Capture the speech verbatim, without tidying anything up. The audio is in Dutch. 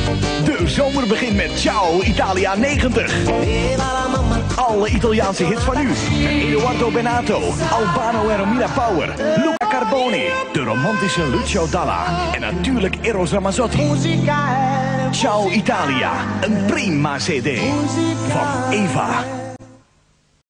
De zomer begint met Ciao, Italia negentig. Alle Italiaanse hits van nu. Edoardo Bennato, Albano en Romina Power, Luca Carboni, de romantische Lucio Dalla en natuurlijk Eros Ramazzotti. Ciao Italia, een prima C D van Eva.